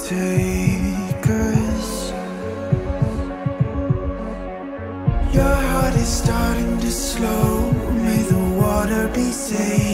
take us. Your heart is starting to slow. May the water be safe.